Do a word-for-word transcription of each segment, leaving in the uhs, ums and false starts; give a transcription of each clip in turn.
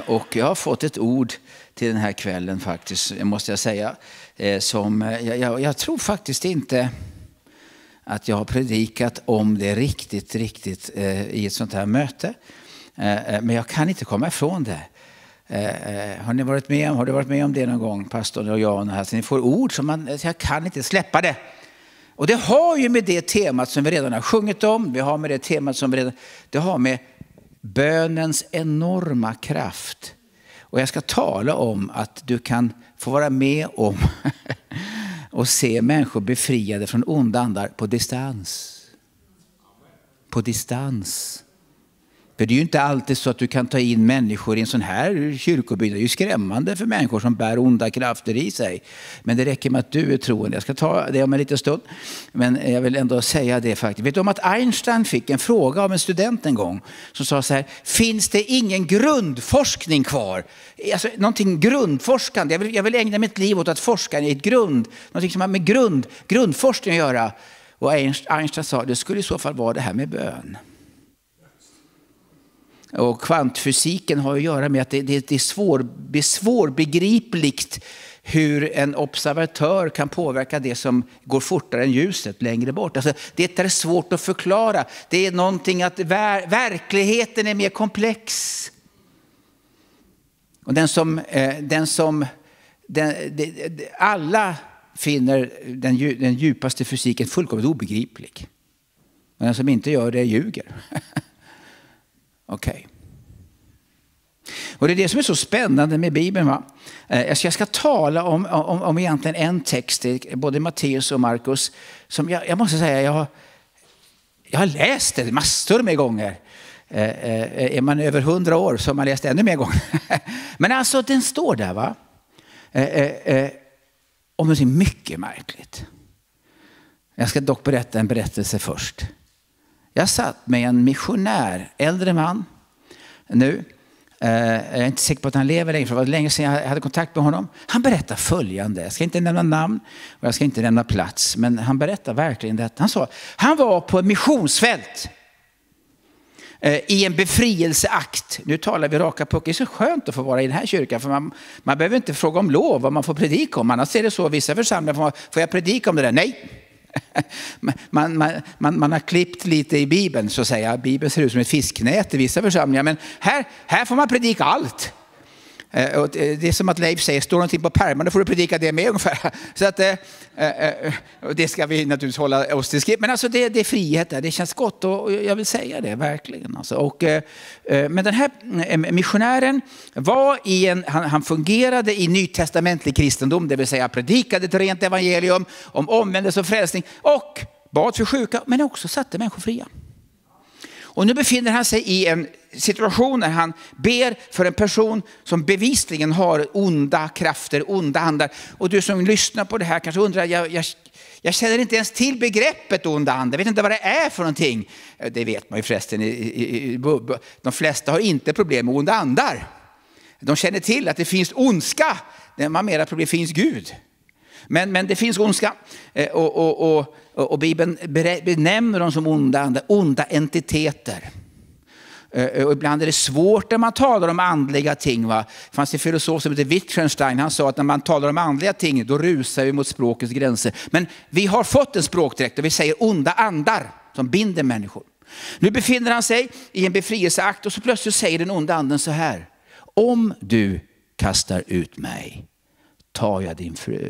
Och jag har fått ett ord till den här kvällen faktiskt, måste jag säga. Som, jag, jag, jag tror faktiskt inte att jag har predikat om det riktigt, riktigt i ett sånt här möte. Men jag kan inte komma ifrån det. Har ni varit med om, har du varit med om det någon gång, pastorn och jag? Här, så ni får ord som man, jag kan inte släppa det. Och det har ju med det temat som vi redan har sjungit om. Vi har med det temat som vi redan, det har med bönens enorma kraft. Och jag ska tala om att du kan få vara med om och se människor befriade från onda andar på distans. På distans. För det är ju inte alltid så att du kan ta in människor i en sån här kyrkobygd. Det är ju skrämmande för människor som bär onda krafter i sig. Men det räcker med att du är troende. Jag ska ta det om en liten stund. Men jag vill ändå säga det faktiskt. Vet du om att Einstein fick en fråga av en student en gång. Som sa så här: finns det ingen grundforskning kvar? Alltså någonting grundforskande. Jag vill, jag vill ägna mitt liv åt att forska i ett grund. Någonting som har med grund, grundforskning att göra. Och Einstein sa det skulle i så fall vara det här med bön. Och kvantfysiken har att göra med att det, det, det, är svår, det är svårbegripligt hur en observatör kan påverka det som går fortare än ljuset längre bort. Alltså, det är svårt att förklara. Det är någonting att ver, verkligheten är mer komplex. Och den som, eh, den som den, de, de, alla finner den, den djupaste fysiken fullkomligt obegriplig. Men den som inte gör det ljuger. Okej. Okay. Och det är det som är så spännande med Bibeln. Va? Jag ska, jag ska tala om, om, om egentligen en text, både Matteus och Markus, som jag, jag måste säga, jag har, jag har läst det massor med gånger. Är man över hundra år så har man läst ännu mer gånger. Men alltså den står där, va? Om det är mycket märkligt. Jag ska dock berätta en berättelse först. Jag satt med en missionär, äldre man nu. Jag är inte säker på att han lever längre, för det var länge sedan jag hade kontakt med honom. Han berättar följande. Jag ska inte nämna namn och jag ska inte nämna plats. Men han berättar verkligen detta. Han sa, han var på ett missionsfält i en befrielseakt. Nu talar vi raka puck. Det är så skönt att få vara i den här kyrkan. För man, man behöver inte fråga om lov vad man får predika om. Annars är det så, vissa församlingar får, får jag predika om det där? Nej. Man, man, man, man har klippt lite i Bibeln, så att säga. Bibeln ser ut som ett fisknät i vissa församlingar. Men här, här får man predika allt. Och det är som att Leif säger, står någonting på pärmen, då får du predika det med ungefär. Så att, och det ska vi naturligtvis hålla oss till skrift. Men alltså det, det är frihet där, det känns gott och jag vill säga det verkligen. Alltså. Och, men den här missionären var i en, han, han fungerade i nytestamentlig kristendom, det vill säga predikade ett rent evangelium om omvändelse och frälsning och bad för sjuka, men också satte människor fria. Och nu befinner han sig i en situation när han ber för en person som bevisligen har onda krafter, onda andar. Och du som lyssnar på det här kanske undrar, jag, jag, jag känner inte ens till begreppet onda andar. Jag vet inte vad det är för någonting. Det vet man ju förresten. I, i, i, de flesta har inte problem med onda andar. De känner till att det finns ondska. Det man mera problem finns Gud. Men, men det finns ondska. Och, och, och, och, och Bibeln benämner dem som onda andar, onda entiteter. Och ibland är det svårt när man talar om andliga ting. Va? Det fanns en filosof som heter Wittgenstein. Han sa att när man talar om andliga ting, då rusar vi mot språkets gränser. Men vi har fått en språkdräkt och vi säger onda andar som binder människor. Nu befinner han sig i en befrielseakt och så plötsligt säger den onda anden så här: om du kastar ut mig, tar jag din fru.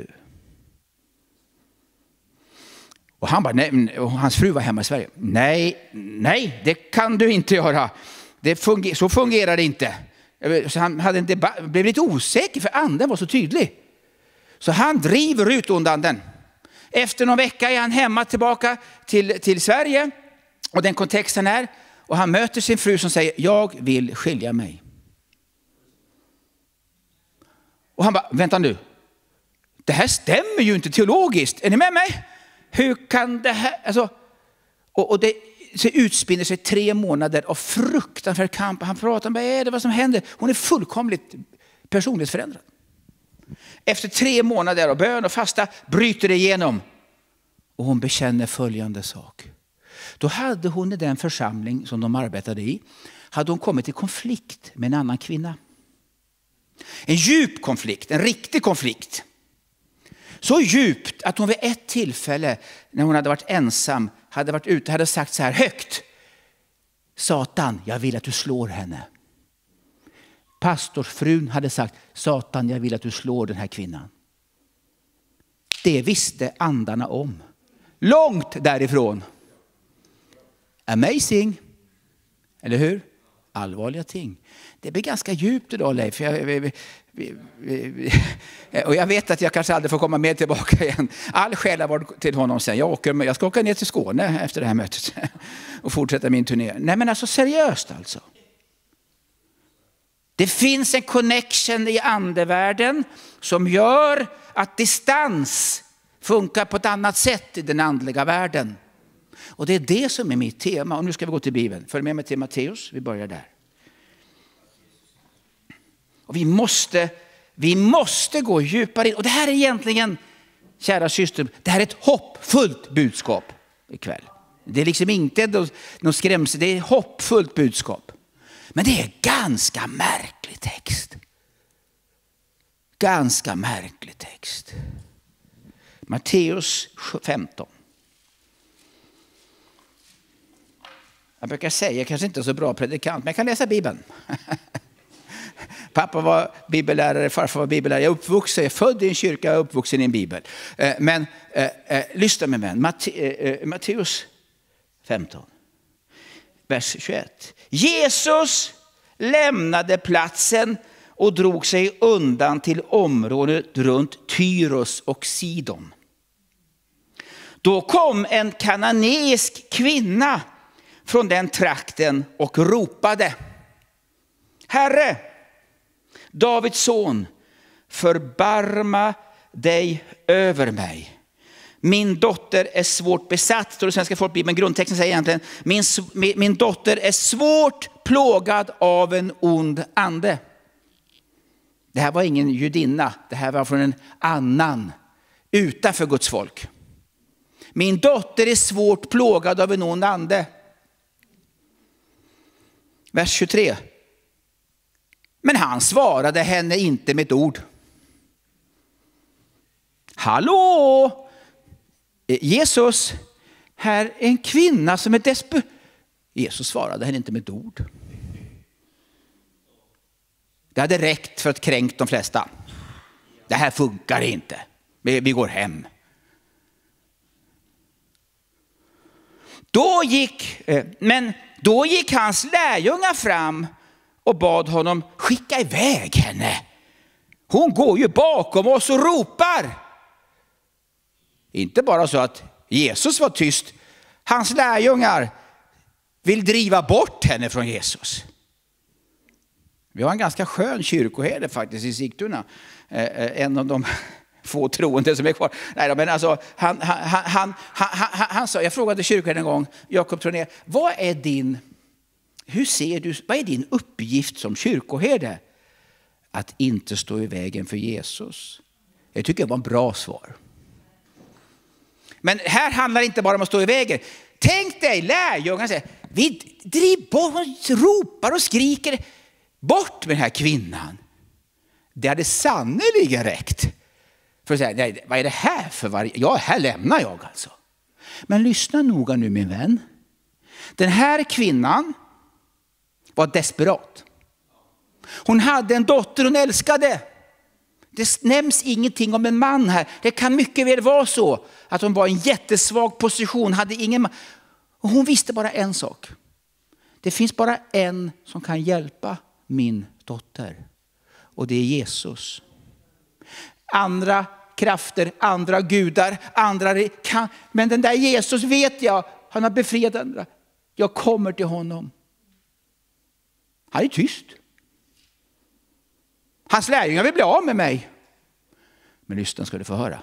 Och han bara, nej, och hans fru var hemma i Sverige. Nej, nej, det kan du inte göra. Det funger, så fungerar det inte. Så han hade en debatt, blev lite osäker för anden var så tydlig. Så han driver ut onda anden. Efter någon vecka är han hemma tillbaka till, till Sverige. Och den kontexten är. Och han möter sin fru som säger, jag vill skilja mig. Och han bara, vänta nu. Det här stämmer ju inte teologiskt. Är ni med mig? Hur kan det här... Alltså, och, och det så utspinner sig tre månader av fruktansvärd kamp. Han pratar om vad är det, vad som händer. Hon är fullkomligt personlighetsförändrad. Efter tre månader av bön och fasta bryter det igenom. Och hon bekänner följande sak. Då hade hon i den församling som de arbetade i, hade hon kommit i konflikt med en annan kvinna. En djup konflikt, en riktig konflikt. Så djupt att hon vid ett tillfälle när hon hade varit ensam, hade varit ute, hade sagt så här högt: Satan, jag vill att du slår henne. Pastorsfrun hade sagt: Satan, jag vill att du slår den här kvinnan. Det visste andarna om. Långt därifrån. Amazing. Eller hur? Allvarliga ting. Det blir ganska djupt idag, Leif. Jag, vi, vi, vi, vi, och jag vet att jag kanske aldrig får komma med tillbaka igen. All själ har varit till honom sen. Jag, åker, jag ska åka ner till Skåne efter det här mötet och fortsätta min turné. Nej, men alltså seriöst alltså. Det finns en connection i andevärlden som gör att distans funkar på ett annat sätt i den andliga världen. Och det är det som är mitt tema. Och nu ska vi gå till Bibeln. Följ med mig till Matteus. Vi börjar där. Och vi måste, vi måste gå djupare in. Och det här är egentligen, kära syster, det här är ett hoppfullt budskap ikväll. Det är liksom inte någon skrämsel, det är ett hoppfullt budskap. Men det är ganska märklig text. Ganska märklig text. Matteus femton. Jag brukar säga, jag kanske inte är så bra predikant, men jag kan läsa Bibeln. Pappa var bibellärare, farfar var bibellärare. Jag är uppvuxen, jag är född i en kyrka, jag är uppvuxen i en bibel. Men äh, äh, lyssna med mig. Matte, äh, Matteus femton, vers tjugoett. Jesus lämnade platsen och drog sig undan till området runt Tyros och Sidon. Då kom en kananeisk kvinna från den trakten och ropade: Herre, Davids son, förbarma dig över mig. Min dotter är svårt besatt, står det i Svenska folkbibeln. Grundtexten säger egentligen: min, min dotter är svårt plågad av en ond ande. Det här var ingen judinna, det här var från en annan utanför Guds folk. Min dotter är svårt plågad av en ond ande. Vers tjugotre. Men han svarade henne inte med ett ord. Hallå! Jesus, här är en kvinna som är desperat. Jesus svarade henne inte med ett ord. Det hade räckt för att kränkt de flesta. Det här funkar inte. Vi går hem. Då gick, men då gick hans lärjungar fram och bad honom skicka iväg henne. Hon går ju bakom oss och ropar. Inte bara så att Jesus var tyst. Hans lärjungar vill driva bort henne från Jesus. Vi har en ganska skön kyrkoherde faktiskt i Sigtuna. En av de få troende som är kvar. Nej, men alltså, han, han, han, han, han, han, han sa, jag frågade kyrkoherden en gång, Jakob Troné, vad är din, hur ser du, vad är din uppgift som kyrkoherde? Att inte stå i vägen för Jesus. Jag tycker det var en bra svar. Men här handlar det inte bara om att stå i vägen. Tänk dig lärjungarna säger, vi driver bort, ropar och skriker bort med den här kvinnan. Det hade sannolikt räckt. För att säga, nej, vad är det här för varje... Ja, här lämnar jag alltså. Men lyssna noga nu min vän. Den här kvinnan var desperat. Hon hade en dotter hon älskade. Det nämns ingenting om en man här. Det kan mycket väl vara så att hon var i en jättesvag position. Hade ingen man. Och hon visste bara en sak. Det finns bara en som kan hjälpa min dotter. Och det är Jesus. Andra krafter, andra gudar, andra kan. Men den där Jesus vet jag, han har befriat andra. Jag kommer till honom. Han är tyst. Hans lärjungar vill bli av med mig. Men lyssna ska du få höra.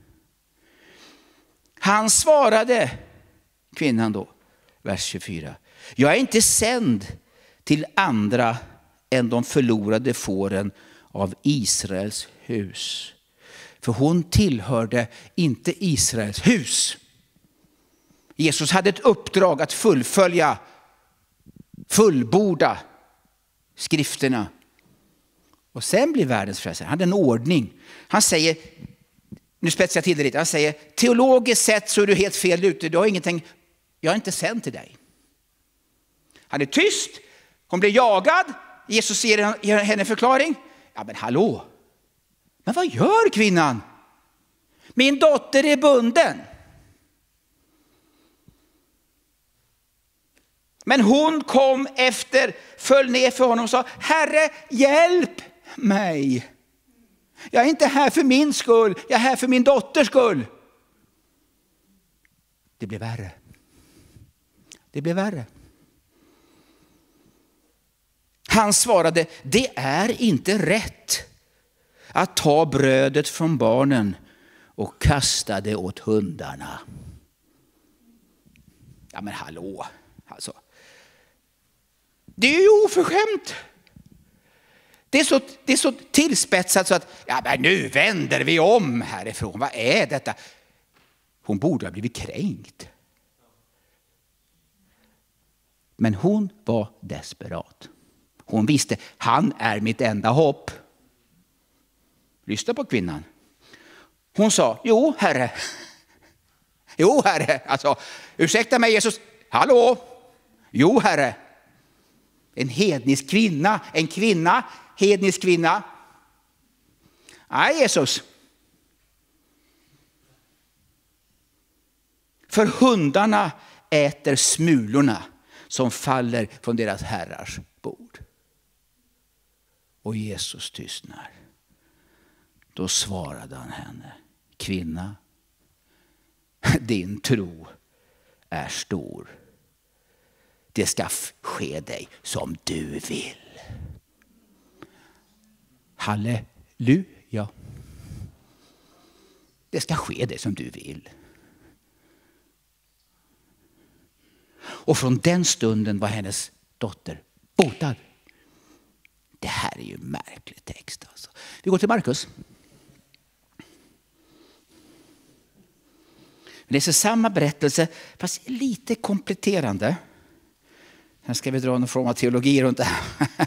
Han svarade, kvinnan då, vers tjugofyra. Jag är inte sänd till andra än de förlorade fåren av Israels hus. För hon tillhörde inte Israels hus. Jesus hade ett uppdrag att fullfölja, fullborda skrifterna. och sen blir världens frälsare. Han hade en ordning. Han säger, nu spetsar jag till det lite, han säger teologiskt sett så är du helt fel ute. Du har ingenting, jag är inte sänd till dig. Han är tyst, hon blir jagad. Jesus ger henne förklaring. Ja men hallå, men vad gör kvinnan? Min dotter är bunden. Men hon kom efter, föll ner för honom och sa, Herre, hjälp mig. Jag är inte här för min skull, jag är här för min dotters skull. Det blev värre. Det blev värre. Han svarade, det är inte rätt att ta brödet från barnen och kasta det åt hundarna. Ja men hallå, alltså. Det är ju oförskämt. Det är så, det är så tillspetsat så att ja, men nu vänder vi om härifrån. Vad är detta? Hon borde ha blivit kränkt. Men hon var desperat. Hon visste, han är mitt enda hopp. Lyssna på kvinnan. Hon sa, jo herre. Jo herre. Alltså, ursäkta mig Jesus. Hallå. Jo herre. En hednisk kvinna. En kvinna. Hednisk kvinna. Nej Jesus. För hundarna äter smulorna som faller från deras herrars bord. Och Jesus tystnar. Då svarade han henne, kvinna, din tro är stor. Det ska ske dig som du vill. Halleluja. Det ska ske dig som du vill. Och från den stunden var hennes dotter botad. Det här är ju en märklig text. Alltså. Vi går till Markus. Vi läser samma berättelse fast lite kompletterande. Här ska vi dra någon form av teologi runt det här.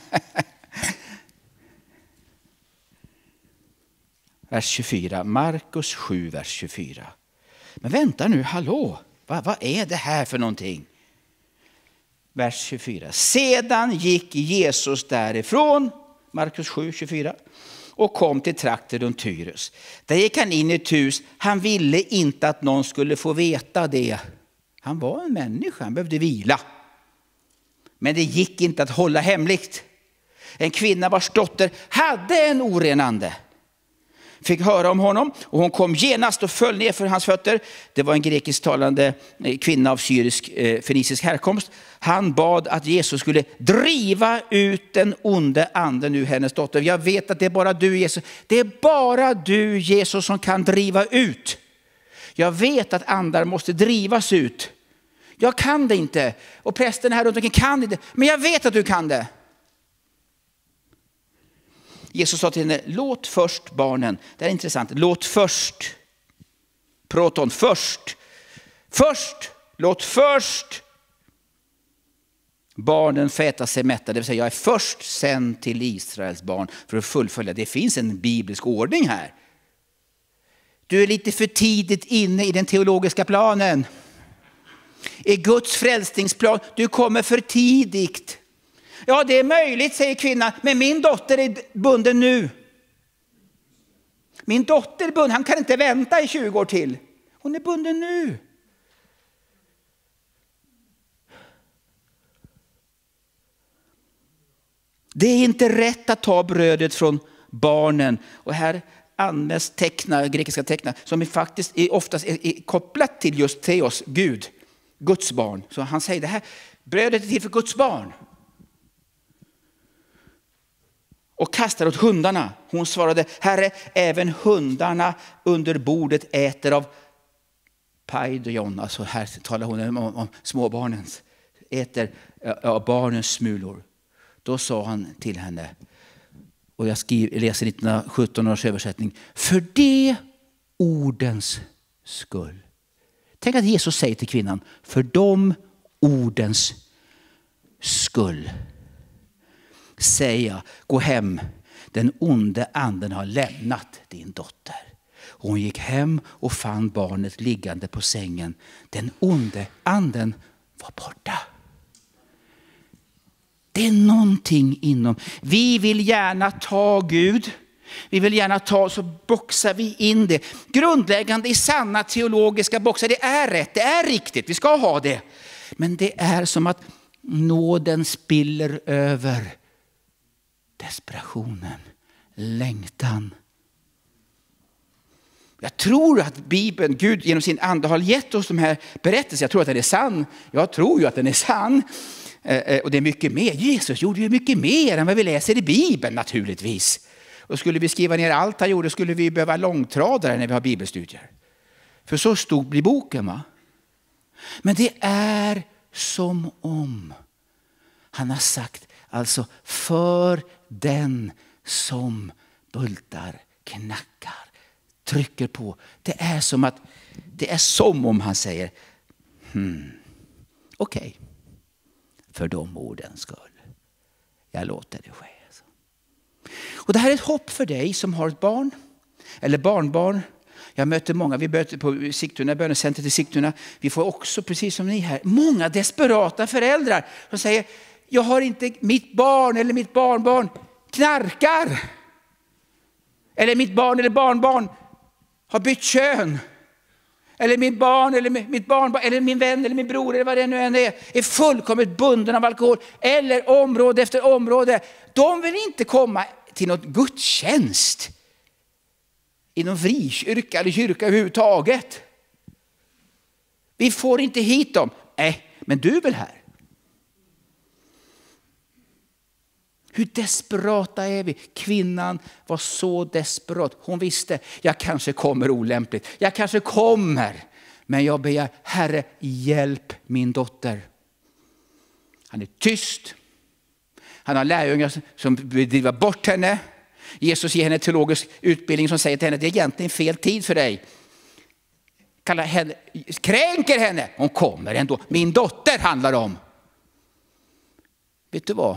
Vers tjugofyra. Markus sju, vers tjugofyra. Men vänta nu, hallå. Vad, vad är det här för någonting? Vers tjugofyra. Sedan gick Jesus därifrån, Markus sju, tjugofyra, och kom till trakten runt Tyrus. Där gick han in i ett hus. Han ville inte att någon skulle få veta det. Han var en människa, han behövde vila. Men det gick inte att hålla hemligt. En kvinna vars dotter hade en oren ande fick höra om honom och hon kom genast och föll ner för hans fötter. Det var en grekisktalande kvinna av syrisk eh, fenicisk härkomst. Han bad att Jesus skulle driva ut den onde anden ur hennes dotter. Jag vet att det är bara du Jesus. Det är bara du Jesus som kan driva ut. Jag vet att andar måste drivas ut. Jag kan det inte. Och prästen här runt omkring kan inte. Men jag vet att du kan det. Jesus sa till henne, låt först barnen. Det är intressant. Låt först. Proton, först. Först. Låt först. Barnen får äta sig mätta. Det vill säga jag är först sänd till Israels barn för att fullfölja. Det finns en biblisk ordning här. Du är lite för tidigt inne i den teologiska planen. I Guds frälsningsplan. Du kommer för tidigt. Ja, det är möjligt, säger kvinnan. Men min dotter är bunden nu. Min dotter är bunden. Han kan inte vänta i tjugo år till. Hon är bunden nu. Det är inte rätt att ta brödet från barnen. Och här används teckna, grekiska teckna som är faktiskt är oftast är, är kopplat till just Theos, Gud, Guds barn. Så han säger det här, brödet är till för Guds barn. Och kastade åt hundarna. Hon svarade, Herre, även hundarna under bordet äter av paidion. Alltså här talar hon om, om, om småbarnens. Äter av barnens smulor. Då sa han till henne, och jag skriver, läser nittonhundrasjutton års översättning, för det ordens skull. Tänk att Jesus säger till kvinnan, för de ordens skull. Säga, gå hem Den onde anden har lämnat din dotter. Hon gick hem och fann barnet liggande på sängen. Den onde anden var borta. Det är någonting inom. Vi vill gärna ta Gud. Vi vill gärna ta, så boxar vi in det. Grundläggande i sanna teologiska boxar. Det är rätt, det är riktigt. Vi ska ha det. Men det är som att nåden spiller över desperationen, längtan. Jag tror att Bibeln, Gud genom sin ande har gett oss de här berättelserna. Jag tror att den är sann. Jag tror ju att den är sann. Och det är mycket mer. Jesus gjorde ju mycket mer än vad vi läser i Bibeln naturligtvis. Och skulle vi skriva ner allt han gjorde skulle vi behöva långtradare när vi har bibelstudier. För så stod blir boken, va? Men det är som om han har sagt, alltså för den som bultar, knackar, trycker på. Det är som att det är som om han säger hmm, okej, okay, för de ordens skull. Jag låter det ske. Och det här är ett hopp för dig som har ett barn eller barnbarn. Jag möter många, vi möter på Sigtuna, bönecentret i Sigtuna. Vi får också, precis som ni här, många desperata föräldrar som säger, jag har inte, mitt barn eller mitt barnbarn knarkar. Eller mitt barn eller barnbarn har bytt kön. Eller mitt barn eller mitt barnbarn eller min vän eller min bror eller vad det nu än är, är fullkomligt bunden av alkohol. Eller område efter område. De vill inte komma till något gudstjänst i någon frikyrka eller kyrka överhuvudtaget. Vi får inte hit dem. Nej, men du är väl här? Hur desperata är vi? Kvinnan var så desperat. Hon visste, jag kanske kommer olämpligt. Jag kanske kommer. Men jag ber, Herre, hjälp min dotter. Han är tyst. Han har lärjungar som vill driva bort henne. Jesus ger henne teologisk utbildning som säger till henne att det är egentligen fel tid för dig. Kallar henne, kränker henne. Hon kommer ändå. Min dotter handlar om. Vet du vad?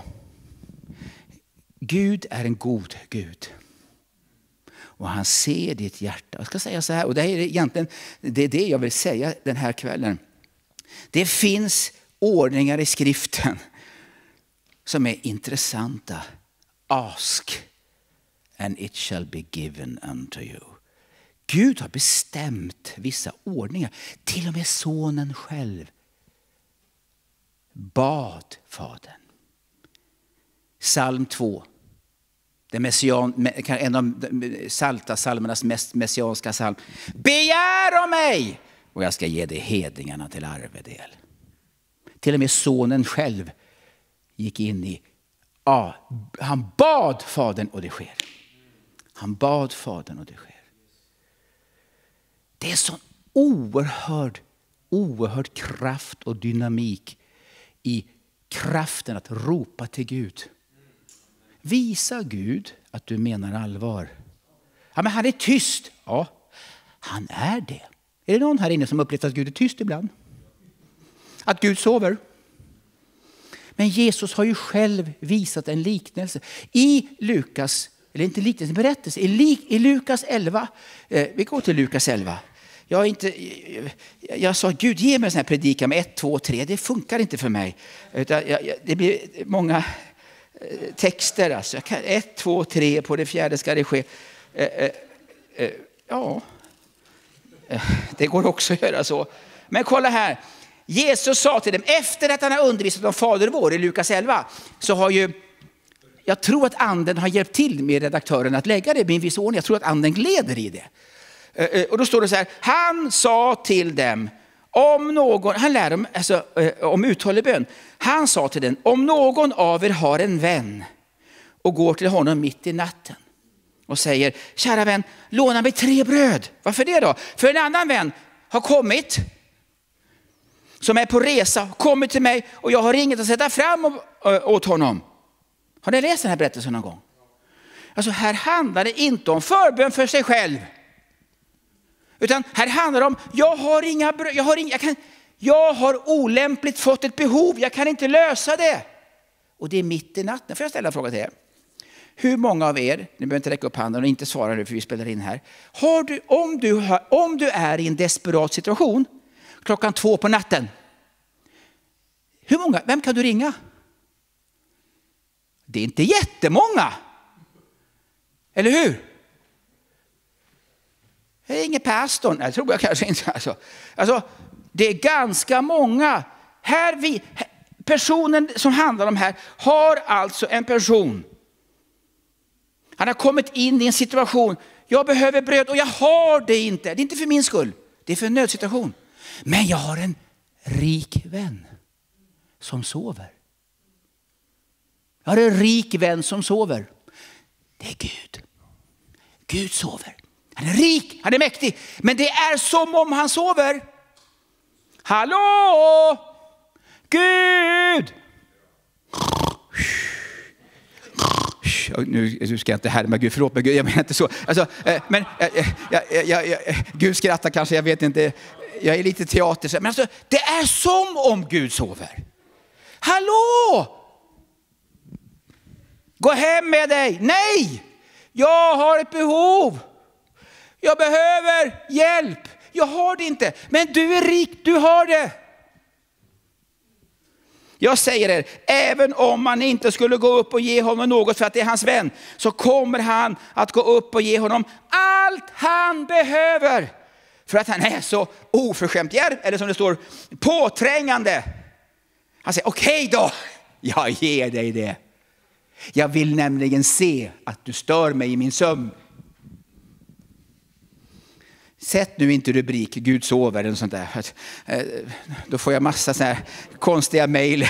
Gud är en god Gud. Och han ser ditt hjärta. Jag ska säga så här, och det är egentligen det, är det jag vill säga den här kvällen. Det finns ordningar i skriften som är intressanta. Ask and it shall be given unto you. Gud har bestämt vissa ordningar. Till och med sonen själv bad fadern. Psalm två. Det messian, en av salta salmernas mest messianska psalm. Begär om mig och jag ska ge dig hedningarna till arvedel. Till och med sonen själv gick in i, ja, han bad fadern och det sker. Han bad fadern och det sker. Det är så oerhörd, oerhörd kraft och dynamik i kraften att ropa till Gud. Visa Gud att du menar allvar. Ja, men han är tyst. Ja, han är det. Är det någon här inne som upplevt att Gud är tyst ibland? Att Gud sover? Men Jesus har ju själv visat en liknelse. I Lukas, eller inte liknelse, berättelse. I, i Lukas elva. Eh, vi går till Lukas elva. Jag, inte, jag, jag sa, Gud ge mig en sån här predikan med ett, två, tre. Det funkar inte för mig. Utan jag, jag, det blir många texter. Alltså. Kan, ett, två, tre, på det fjärde ska det ske. Eh, eh, eh, ja, det går också att göra så. Men kolla här. Jesus sa till dem, efter att han har undervisat om Fader vår i Lukas elva, så har ju, jag tror att anden har hjälpt till med redaktören att lägga det i en viss ordning. Jag tror att anden gleder i det. Och då står det så här, han sa till dem, om någon, han lär dem alltså, om uthållig bön. Han sa till dem, om någon av er har en vän och går till honom mitt i natten och säger, kära vän, låna mig tre bröd. Varför det då? För en annan vän har kommit, som är på resa, kommit till mig och jag har inget att sätta fram åt honom. Har ni läst den här berättelsen någon gång? Alltså här handlar det inte om förbön för sig själv. Utan här handlar det om, jag har inga bröd, jag har inga, jag kan, jag har olämpligt fått ett behov, jag kan inte lösa det. Och det är mitt i natten. Får jag ställa en fråga till er? Hur många av er, ni behöver inte räcka upp handen och inte svara nu för vi spelar in här. Har du, om, du har, om du är i en desperat situation klockan två på natten. Hur många, vem kan du ringa? Det är inte jättemånga. Eller hur? Det är ingen pastorn, jag tror jag kanske inte. Alltså, alltså, det är ganska många. Här vi, personen som handlar om här har alltså en person. Han har kommit in i en situation. Jag behöver bröd och jag har det inte. Det är inte för min skull. Det är för en nödsituation. Men jag har en rik vän som sover. Jag har en rik vän som sover. Det är Gud. Gud sover. Han är rik, han är mäktig. Men det är som om han sover. Hallå! Gud! Nu, nu ska jag inte härma Gud, förlåt mig Gud, jag menar inte så. Alltså, men jag, jag, jag, jag, Gud skrattar kanske, jag vet inte. Jag är lite teater. Men alltså, det är som om Gud sover. Hallå! Gå hem med dig. Nej! Jag har ett behov. Jag behöver hjälp. Jag har det inte. Men du är rik, du har det. Jag säger er, även om man inte skulle gå upp och ge honom något för att det är hans vän, så kommer han att gå upp och ge honom allt han behöver. För att han är så oförskämt djärv, eller som det står, påträngande. Han säger, okej okay då, jag ger dig det. Jag vill nämligen se att du stör mig i min sömn. Sätt nu inte rubrik Gud sover eller sånt där. Då får jag massa så här konstiga mejl.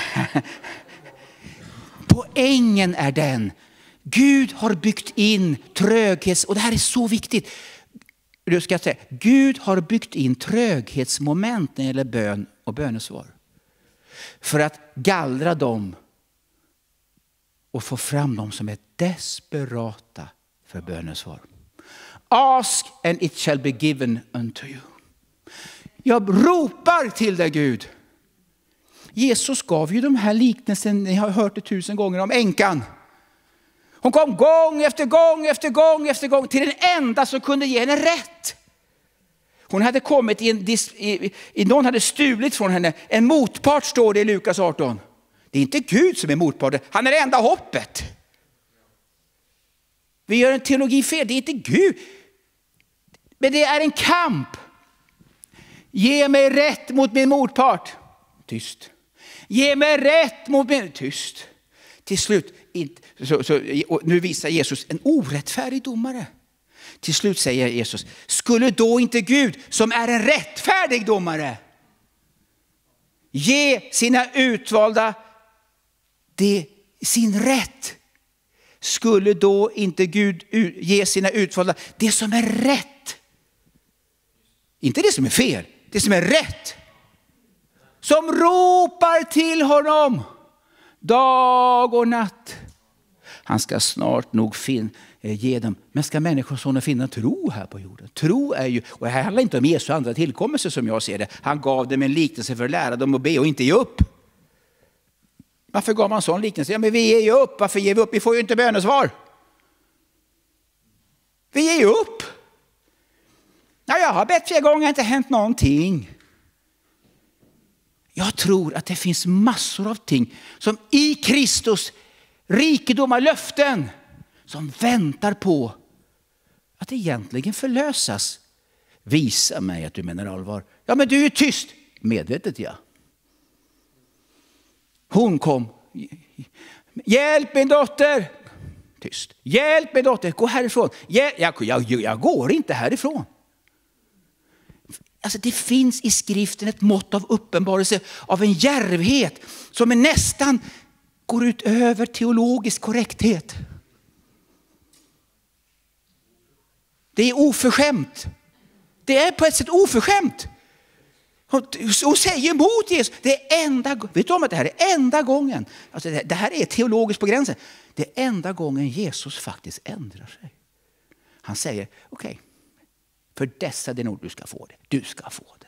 Poängen är den. Gud har byggt in tröghets, och det här är så viktigt. Du ska säga, Gud har byggt in tröghetsmoment när det gäller bön och bönesvar. För att gallra dem och få fram dem som är desperata för bönesvar. Ask and it shall be given unto you. Jag ropar till dig Gud. Jesus gav ju de här liknelsen, ni har hört det tusen gånger, om änkan. Hon kom gång efter gång efter gång efter gång till den enda som kunde ge henne rätt. Hon hade kommit i en, i, i, någon hade stulit från henne. En motpart står det i Lukas arton. Det är inte Gud som är motparten, han är det enda hoppet. Vi gör en teologi fel, det är inte Gud. Men det är en kamp. Ge mig rätt mot min motpart. Tyst. Ge mig rätt mot min... Tyst. Till slut, inte, så, så, nu visar Jesus en orättfärdig domare. Till slut säger Jesus, skulle då inte Gud som är en rättfärdig domare ge sina utvalda det, sin rätt? Skulle då inte Gud ge sina utvalda det som är rätt? Inte det som är fel, det som är rätt. Som ropar till honom dag och natt. Han ska snart nog fin, ge dem. Men ska människor sådana finna tro här på jorden? Tro är ju, och det här handlar inte om Jesu andra tillkommelse som jag ser det. Han gav dem en liknelse för att lära dem att be och inte ge upp. Varför gav man sån liknelse? Ja, men vi ger ju upp. Varför ger vi upp? Vi får ju inte bönesvar. Vi ger ju upp. Ja, jag har bett flera gånger, inte hänt någonting. Jag tror att det finns massor av ting som i Kristus rikedomar, löften som väntar på att egentligen förlösas. Visa mig att du menar allvar. Ja, men du är tyst. Medvetet, ja. Hon kom. Hjälp min dotter. Tyst. Hjälp min dotter. Gå härifrån. Jag, jag, jag, jag går inte härifrån. Alltså det finns i skriften ett mått av uppenbarelse av en djärvhet som är nästan går ut över teologisk korrekthet. Det är oförskämt. Det är på ett sätt oförskämt. Och säger emot Jesus. Det är enda, vet du om att det här är enda gången. Alltså det, det här är teologiskt på gränsen. Det är enda gången Jesus faktiskt ändrar sig. Han säger, okej. Okay, för dessa det ord du ska få det. Du ska få det.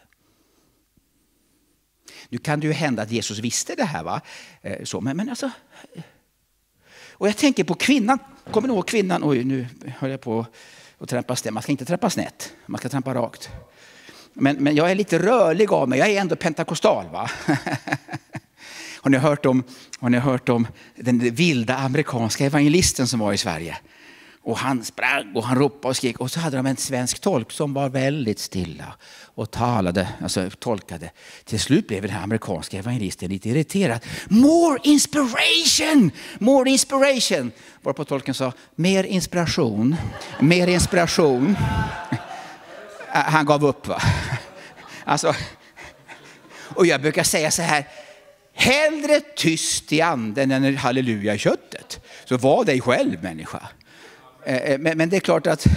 Nu kan det ju hända att Jesus visste det här, va? Så, men, men alltså. Och jag tänker på kvinnan. Kommer ni ihåg kvinnan? Oj, nu höll jag på att trampa snett. Man ska inte trampa snett. Man ska trampa rakt. Men, men jag är lite rörlig av mig. Jag är ändå pentakostal, va? Har ni hört om, har ni hört om den vilda amerikanska evangelisten som var i Sverige? Och han sprang och han ropade och skrek. Och så hade de en svensk tolk som var väldigt stilla och talade, alltså tolkade. Till slut blev den här amerikanska evangelisten lite irriterad. More inspiration! More inspiration! Varpå tolken sa, mer inspiration, mer inspiration. Han gav upp, va? Alltså, och jag brukar säga så här, hellre tyst i anden än halleluja i köttet. Så var dig själv, människa. Men, men det är klart att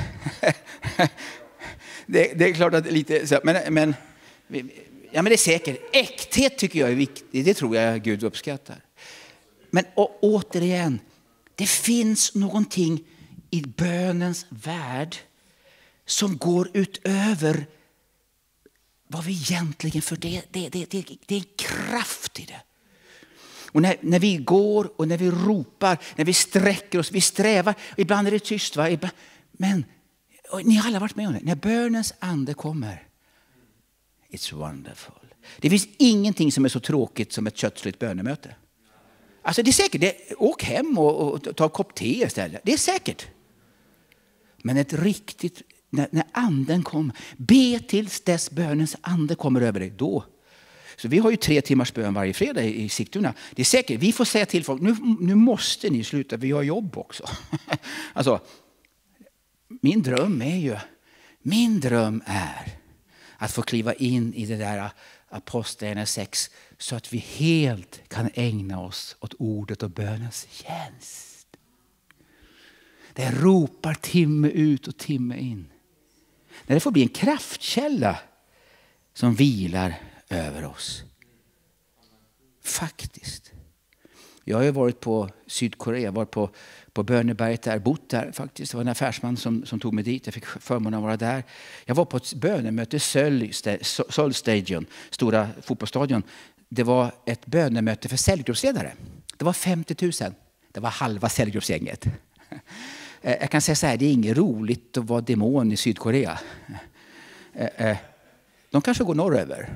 det, det är klart att lite så, men, men, ja, men det är säkert. Äkthet tycker jag är viktigt. Det tror jag Gud uppskattar. Men och, återigen, det finns någonting i bönens värld som går utöver vad vi egentligen, för det, det, det, det, det är en kraft i det. Och när, när vi går och när vi ropar, när vi sträcker oss, vi strävar. Ibland är det tyst, va? Ibland, men ni har alla varit med om det. När bönens ande kommer. It's wonderful. Det finns ingenting som är så tråkigt som ett kötsligt bönemöte. Alltså det är säkert. Det, åk hem och, och ta en kopp te istället. Det är säkert. Men ett riktigt, när, när anden kommer. Be tills dess bönens ande kommer över dig. Då. Så vi har ju tre timmars bön varje fredag i Sigtuna. Det är säkert, vi får säga till folk, nu, nu måste ni sluta, vi har jobb också. Alltså, min dröm är ju, min dröm är att få kliva in i det där Apostlagärningarna sex så att vi helt kan ägna oss åt ordet och bönens tjänst. Det ropar timme ut och timme in. När det får bli en kraftkälla som vilar över oss. Faktiskt. Jag har ju varit på Sydkorea, varit på, på Böneberget där, bott där faktiskt. Det var en affärsman som, som tog mig dit. Jag fick förmånen att vara där. Jag var på ett bönemöte i Seoul Stadion, stora fotbollsstadion. Det var ett bönemöte för cellgruppsledare. Det var femtio tusen. Det var halva cellgruppsgänget. Jag kan säga så här, det är inget roligt att vara demon i Sydkorea. De kanske går norröver.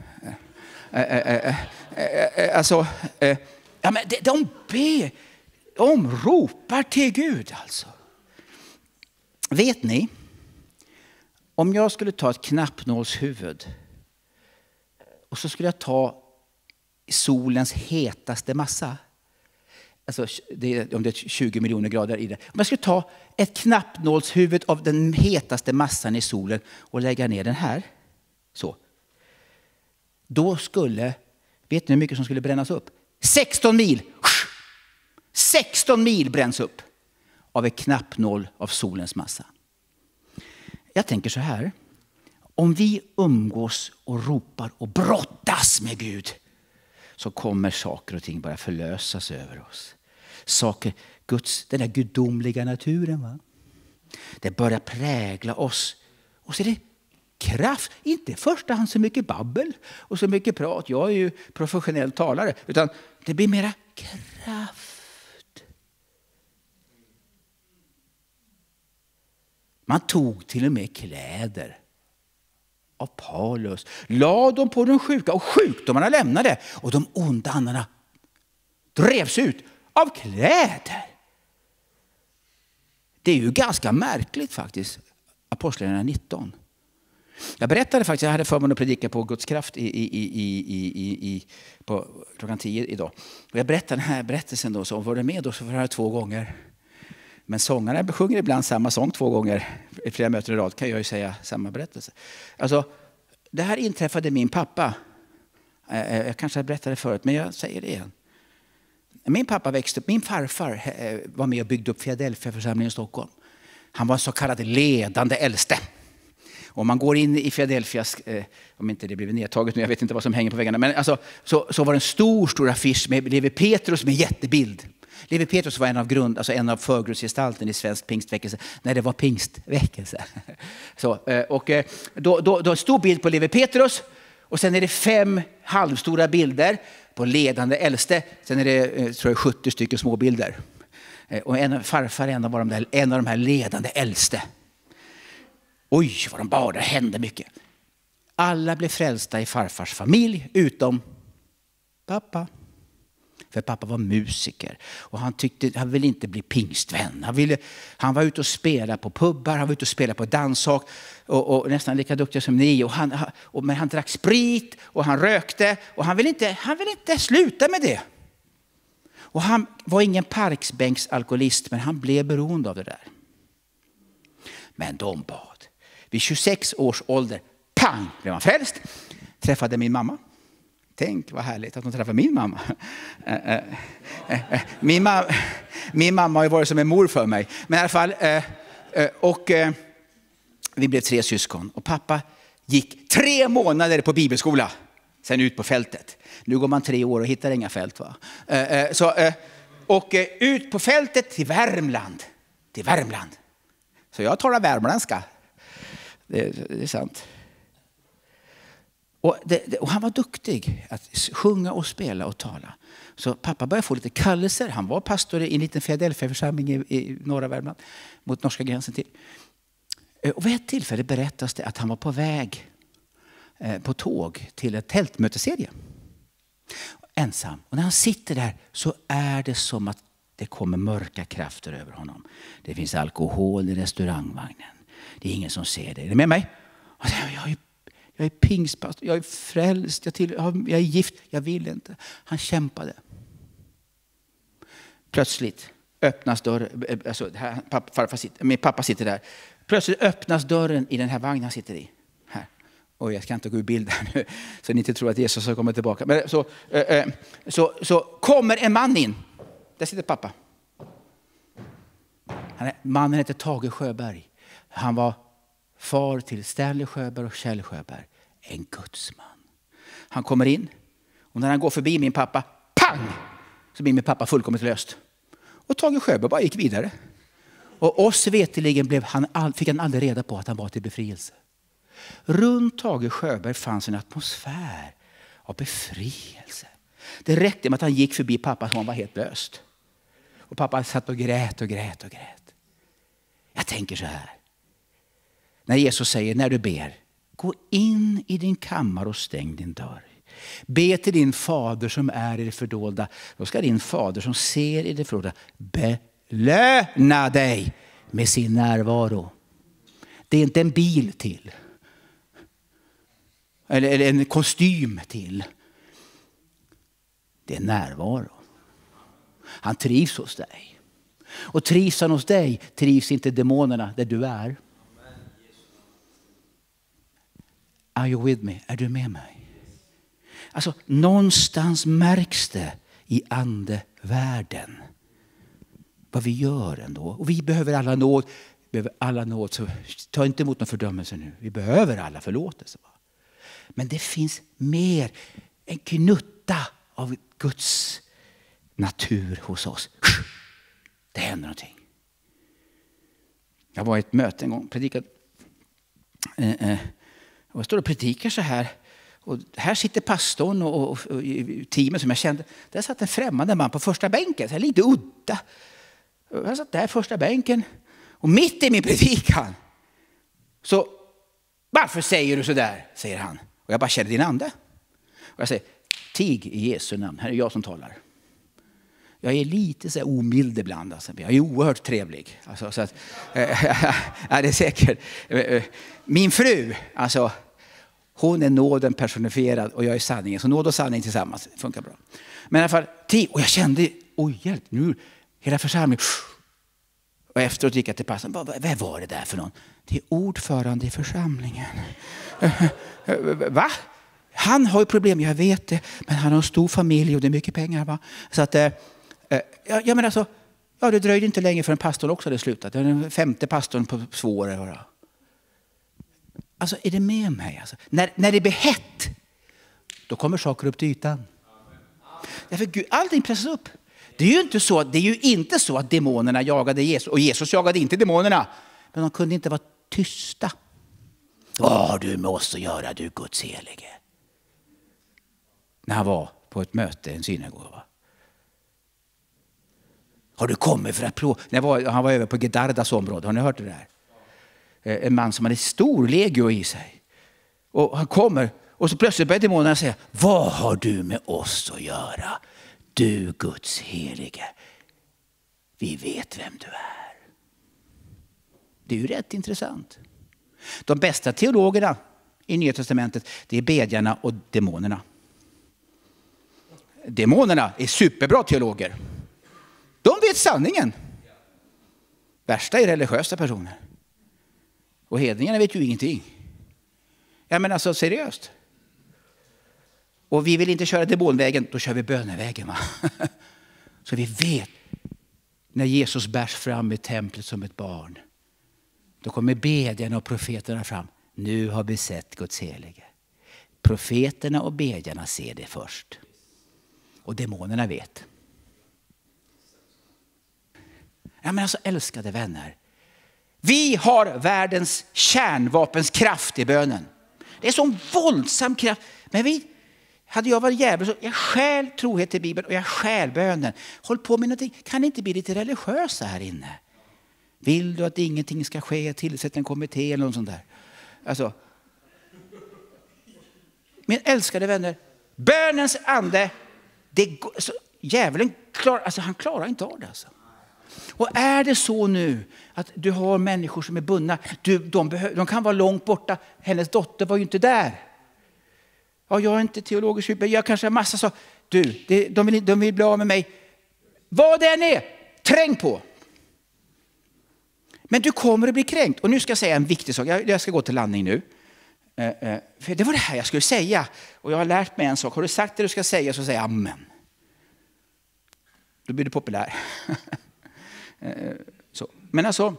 Alltså, ja, men de ber, de ropar till Gud alltså. Vet ni, om jag skulle ta ett knappnålshuvud och så skulle jag ta solens hetaste massa, alltså det är, om det är tjugo miljoner grader i det. Om jag skulle ta ett knappnålshuvud av den hetaste massan i solen och lägga ner den här, så. Då skulle, vet ni hur mycket som skulle brännas upp? sexton mil! sexton mil bränns upp av ett knappnål av solens massa. Jag tänker så här. Om vi umgås och ropar och brottas med Gud så kommer saker och ting bara förlösas över oss. Saker, Guds, den där gudomliga naturen, va? Det börjar prägla oss. Och så är det kraft, inte i första hand så mycket babbel och så mycket prat. Jag är ju professionell talare, utan det blir mera kraft. Man tog till och med kläder av Paulus, la dem på de sjuka och sjukdomarna lämnade och de onda andarna drevs ut av kläder. Det är ju ganska märkligt faktiskt, Apostlagärningarna nitton. Jag berättade faktiskt, jag hade förmånen att predika på Guds kraft i, i, i, i, i, i, på klockan tio idag. Och jag berättade den här berättelsen då, så var det med då så var det två gånger. Men sångarna sjunger ibland samma sång två gånger. I flera möten i rad kan jag ju säga samma berättelse. Alltså, det här inträffade min pappa. Jag kanske berättade förut, men jag säger det igen. Min pappa växte upp, min farfar var med och byggde upp Philadelphia-församlingen i Stockholm. Han var en så kallad ledande äldste. Om man går in i Philadelphias, eh, om inte det blev nedtaget nu, jag vet inte vad som hänger på väggarna, men alltså, så, så var det en stor, stor affisch med Levi Petrus med jättebild. Levi Petrus var en av grund, alltså en av förgrundsgestalten i svensk pingstväckelse när det var pingstväckelse. Så, eh, och eh, då, då, då en stor bild på Levi Petrus och sen är det fem halvstora bilder på ledande äldste. Sen är det eh, tror jag, sjuttio stycken små bilder. Och en, farfar är en av, de där, en av de här ledande äldste. Oj, vad de bara, det hände mycket. Alla blev frälsta i farfars familj utom pappa. För pappa var musiker och han tyckte han ville inte bli pingstvän. Han, ville, han var ute och spela på pubbar, han var ute och spela på danshak och, och nästan lika duktig som ni. Och han, och, men han drack sprit och han rökte och han ville inte, han ville inte sluta med det. Och han var ingen parksbänksalkoholist, men han blev beroende av det där. Men de bad. Vid tjugosex års ålder, pang, blev han frälst. Träffade min mamma. Tänk vad härligt att hon träffade min mamma. Min, ma- min mamma har ju varit som en mor för mig. Men i alla fall, och vi blev tre syskon. Och pappa gick tre månader på bibelskola. Sen ut på fältet. Nu går man tre år och hittar inga fält, va? Så, och ut på fältet till Värmland. Till Värmland. Så jag talar värmländska. Det, det är sant. Och, det, det, och han var duktig att sjunga och spela och tala. Så pappa började få lite kallelser. Han var pastor i en liten Philadelphia-församling i, i norra Värmland. Mot norska gränsen till. Och vid ett tillfälle berättas det att han var på väg eh, på tåg till ett tältmöteserie. Ensam. Och när han sitter där så är det som att det kommer mörka krafter över honom. Det finns alkohol i restaurangvagnen. Det är ingen som ser det. Är det med mig? Och jag är Jag är pingstpastor, jag är frälst, jag, till, jag är gift, jag vill inte. Han kämpade. Plötsligt öppnas dörren, alltså, här, pappa, farfar sitter, min pappa sitter där. Plötsligt öppnas dörren i den här vagnen han sitter i. Här. Oj, jag ska inte gå ur bild här nu, så ni inte tror att Jesus har kommit tillbaka. Men så, äh, så, så kommer en man in. Där sitter pappa. Han är, mannen heter Tage Sjöberg. Han var far till Stanley Sjöberg och Kjell Sjöberg. En gudsman. Han kommer in. Och när han går förbi min pappa, pang! Så blir min pappa fullkomligt löst. Och Tage Sjöberg bara gick vidare. Och oss veteligen blev han all, fick han aldrig reda på att han var till befrielse. Runt Tage Sjöberg fanns en atmosfär av befrielse. Det räckte med att han gick förbi pappa som han var helt löst. Och pappa satt och grät och grät och grät. Jag tänker så här. När Jesus säger, när du ber, gå in i din kammare och stäng din dörr. Be till din fader som är i det fördolda. Då ska din fader som ser i det fördolda belöna dig med sin närvaro. Det är inte en bil till. Eller, eller en kostym till. Det är närvaro. Han trivs hos dig. Och trivs han hos dig, trivs inte demonerna där du är. Are you with me? Är du med mig? Alltså, någonstans märks det i andevärlden vad vi gör ändå. Och vi behöver alla nåd. Vi behöver alla nåd, så ta inte emot någon fördömelse nu. Vi behöver alla förlåtelse. Men det finns mer, en knutta av Guds natur hos oss. Det händer någonting. Jag var i ett möte en gång, predikade. Eh, eh, och jag står och predikar så här. Och här sitter pastorn och, och, och, och teamet som jag kände. Där satt en främmande man på första bänken. Så här lite udda. Jag satt där första bänken. Och mitt i min predikan. Så, varför säger du så där? Säger han. Och jag bara känner din ande. Och jag säger, tig i Jesu namn. Här är jag som talar. Jag är lite så här omild ibland. Alltså. Jag är oerhört trevlig. Alltså, så att, äh, ja, det är säkert. Min fru, alltså, hon är nåden personifierad och jag är sanningen. Så nåd och sanning tillsammans funkar bra. Men i alla fall, och jag kände, oj hjälp, nu hela församlingen. Och efteråt gick jag till pastorn. Vad var det där för någon? Det är ordförande i församlingen. Va? Han har ju problem, jag vet det. Men han har en stor familj och det är mycket pengar. Va? Så att, eh, jag, jag menar så, ja, det dröjde inte länge för en pastor också hade slutat. Det är den femte pastorn på två år. Alltså, är det med mig? Alltså, när, när det blir hett, då kommer saker upp till ytan. Därför Gud, allting pressas upp. Det är ju inte så, det är ju inte så att demonerna jagade Jesus. Och Jesus jagade inte demonerna. Men de kunde inte vara tysta. Vad har du med oss att göra, du Guds helige? När han var på ett möte i en synagoga. Har du kommit för att plå? När var, han var över på Gedardas område. Har ni hört det där? En man som hade stor legio i sig. Och han kommer och så plötsligt börjar demonerna säga: vad har du med oss att göra? Du Guds helige. Vi vet vem du är. Det är ju rätt intressant. De bästa teologerna i Nya testamentet, det är bedjarna och demonerna. Demonerna är superbra teologer. De vet sanningen. Värsta är religiösa personer. Och hedningarna vet ju ingenting. Ja, men alltså seriöst. Och vi vill inte köra demonvägen, då kör vi bönevägen, va? Så vi vet, när Jesus bärs fram i templet som ett barn, då kommer bedjarna och profeterna fram. Nu har vi sett Guds helige. Profeterna och bedjarna ser det först. Och demonerna vet. Ja, men alltså, älskade vänner. Vi har världens kärnvapens kraft i bönen. Det är sån våldsam kraft. Men vi, hade jag varit jävel så jag stjäl trohet till Bibeln och jag stjäl bönen. Håll på med någonting. Kan det inte bli lite religiösa här inne? Vill du att ingenting ska ske? Tillsätt en kommitté eller något sånt där. Alltså. Min älskade vänner. Bönens ande. Det, alltså, djävulen klar, alltså, han klarar inte av det. Alltså. Och är det så nu att du har människor som är bundna. Du, de, behö, de kan vara långt borta. Hennes dotter var ju inte där. Ja, jag är inte teologisk. Jag kanske har massa så. Du, det, de, vill, de vill bli av med mig. Vad det än är, träng på. Men du kommer att bli kränkt. Och nu ska jag säga en viktig sak. Jag, jag ska gå till landning nu. Uh, uh, för det var det här jag skulle säga. Och jag har lärt mig en sak. Har du sagt det du ska säga så säg amen. Då blir du populär. uh, så. Men alltså.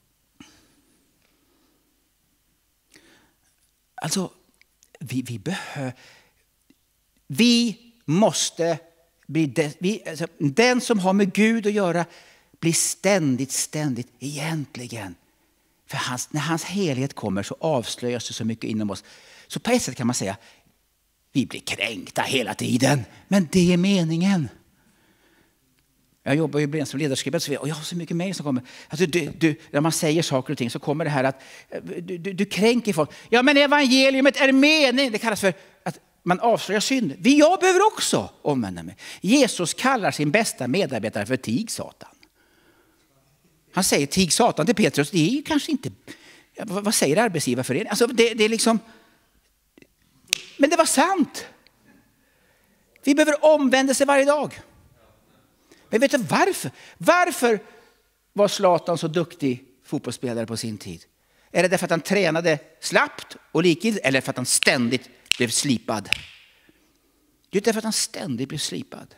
Alltså. Vi, vi behöver. Vi måste bli. De, vi, alltså, den som har med Gud att göra. Blir ständigt, ständigt egentligen. För hans, när hans helhet kommer så avslöjas det så mycket inom oss. Så på ett sätt kan man säga. Vi blir kränkta hela tiden. Men det är meningen. Jag jobbar ju som ledarskribent och jag har så mycket mejl som kommer. Alltså du, du, när man säger saker och ting så kommer det här att du, du, du kränker folk. Ja, men evangeliumet är mening. Det kallas för att man avslöjar synd. Vi, jag behöver också omvända mig. Jesus kallar sin bästa medarbetare för tig Satan. Han säger tig Satan till Petrus. Det är ju kanske inte... Vad säger arbetsgivarföreningen? Alltså det, det är liksom... Men det var sant. Vi behöver omvända sig varje dag. Men vet du varför? Varför var Zlatan så duktig fotbollsspelare på sin tid? Är det därför att han tränade slappt och likgiltigt? Eller för att han ständigt blev slipad? Det är därför att han ständigt blev slipad.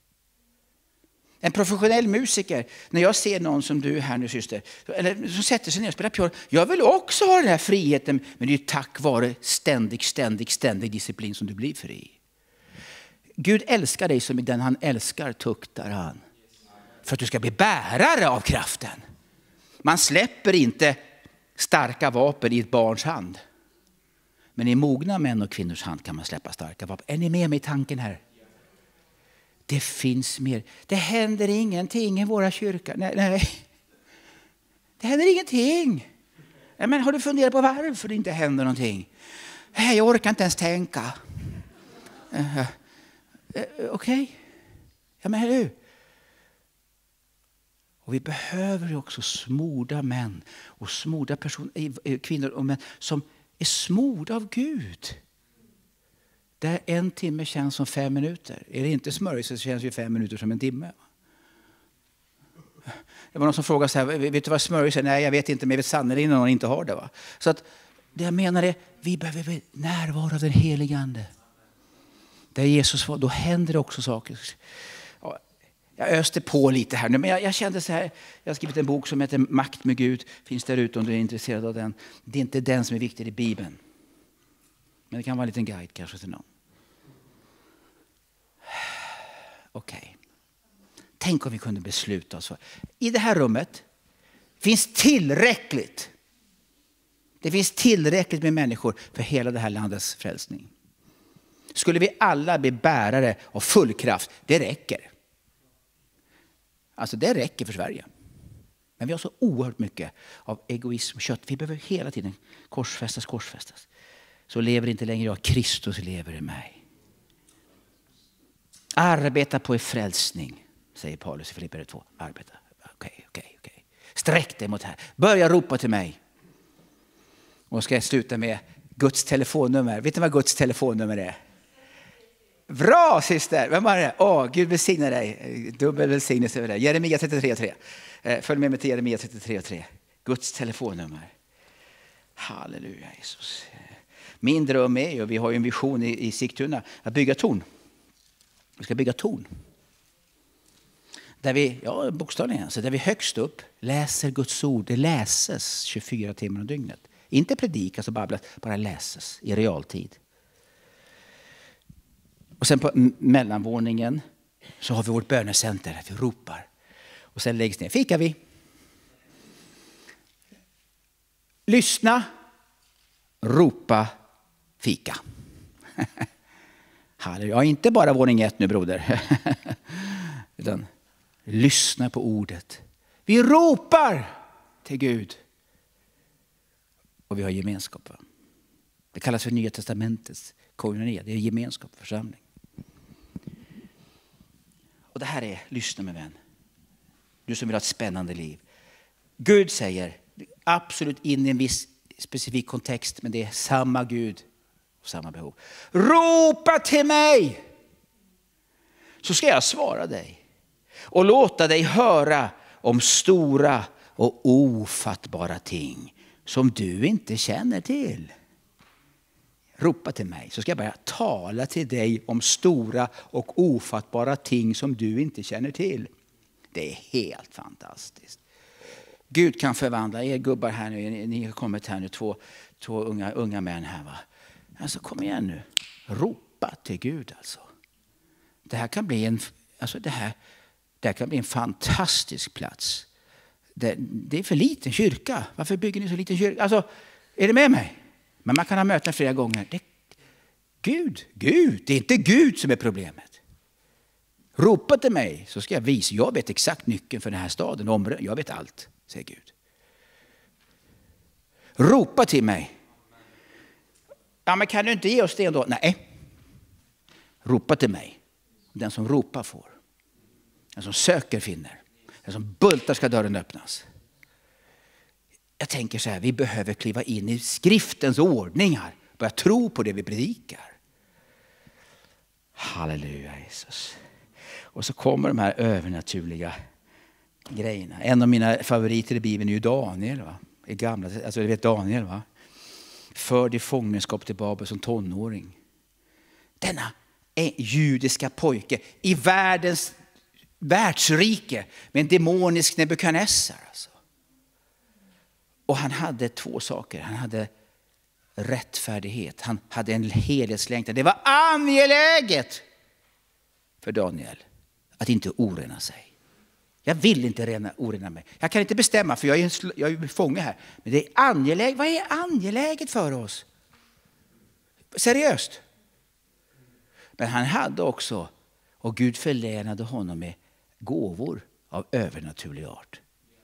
En professionell musiker, när jag ser någon som du här nu syster, eller som sätter sig ner och spelar piano, jag vill också ha den här friheten, men det är tack vare ständig, ständig, ständig disciplin som du blir fri. Gud älskar dig som i den han älskar tuktar han. För att du ska bli bärare av kraften. Man släpper inte starka vapen i ett barns hand. Men i mogna män och kvinnors hand kan man släppa starka vapen. Är ni med mig i tanken här? Det finns mer. Det händer ingenting i våra kyrkor. Nej, nej. Det händer ingenting. Nej, men har du funderat på varför det inte händer någonting? Nej, jag orkar inte ens tänka. Uh, uh, Okej. Okay. Ja, men hur? Och vi behöver ju också smorda män och smorda personer, kvinnor och män som är smorda av Gud. Där en timme känns som fem minuter. Är det inte smörjelse så känns ju fem minuter som en timme. Det var någon som frågade så här, vet du vad smörjelse är? Nej, jag vet inte, men jag vet sannerligen när någon inte har det. Va? Så att det jag menar är, vi behöver närvara av den helige ande. Där Jesus var, då händer det också saker. Ja, jag öste på lite här nu, men jag, jag kände så här, jag har skrivit en bok som heter Makt med Gud. Finns där ute om du är intresserad av den. Det är inte den som är viktig i Bibeln. Men det kan vara en liten guide kanske till någon. Okej. Okay. Tänk om vi kunde besluta oss för. I det här rummet finns tillräckligt. Det finns tillräckligt med människor för hela det här landets frälsning. Skulle vi alla bli bärare av full kraft, det räcker. Alltså det räcker för Sverige. Men vi har så oerhört mycket av egoism och kött. Vi behöver hela tiden korsfästas, korsfästas. Så lever inte längre jag, Kristus lever i mig. Arbeta på er frälsning, säger Paulus i Filippierbrevet två. Arbeta. Okej, okej, okej. Sträck dig mot här. Börja ropa till mig. Och ska jag sluta med Guds telefonnummer. Vet ni vad Guds telefonnummer är? Bra syster. Vem var det? Åh, Gud välsigna dig. Dubbel välsignelse över dig. Jeremia trettiotre tre. Följ med mig till Jeremia trettiotre tre. Guds telefonnummer. Halleluja Jesus. Min dröm är ju, vi har ju en vision i, i Sigtuna, att bygga torn. Vi ska bygga torn. Där vi, ja bokstavligen, så där vi högst upp läser Guds ord. Det läses tjugofyra timmar om dygnet. Inte predikas och babblas, bara läses i realtid. Och sen på mellanvåningen så har vi vårt bönecenter där vi ropar. Och sen läggs ner, fikar vi. Lyssna, ropa, fika. Ja, inte bara våning ett nu broder. Utan lyssna på ordet. Vi ropar till Gud. Och vi har gemenskap. Va? Det kallas för Nya testamentets koinonia. Det är gemenskap, församling. Och det här är, lyssna med vän. Du som vill ha ett spännande liv. Gud säger, absolut in i en viss specifik kontext, men det är samma Gud och samma behov. Ropa till mig, så ska jag svara dig och låta dig höra om stora och ofattbara ting som du inte känner till. Ropa till mig, så ska jag börja tala till dig om stora och ofattbara ting som du inte känner till. Det är helt fantastiskt. Gud kan förvandla er gubbar här nu. Ni har kommit här nu, två, två unga, unga män här va. Alltså kom igen nu. Ropa till Gud alltså. Det här kan bli en, alltså det här, det här kan bli en fantastisk plats. Det, det är för liten kyrka. Varför bygger ni så liten kyrka? Alltså, är det med mig? Men man kan ha möten flera gånger. Det, Gud, Gud, det är inte Gud som är problemet. Ropa till mig så ska jag visa. Jag vet exakt nyckeln för den här staden. Jag vet allt, säger Gud. Ropa till mig. Ja, men kan du inte ge oss det då? Nej. Ropa till mig. Den som ropar får. Den som söker finner. Den som bultar ska dörren öppnas. Jag tänker så här, vi behöver kliva in i skriftens ordningar. Börja tro på det vi predikar. Halleluja Jesus. Och så kommer de här övernaturliga grejerna. En av mina favoriter i Bibeln är ju Daniel. Va? I gamla, alltså du vet Daniel va? Förd i fångenskap till Babel som tonåring. Denna judiska pojke i världens världsrike med en demonisk Nebukadnessar. Alltså. Och han hade två saker. Han hade rättfärdighet. Han hade en helhetslängtan. Det var angeläget för Daniel att inte orena sig. Jag vill inte rena, orena mig. Jag kan inte bestämma för jag är, en, jag är fånge här. Men det är angeläget. Vad är angeläget för oss? Seriöst. Men han hade också, och Gud förlänade honom med gåvor av övernaturlig art.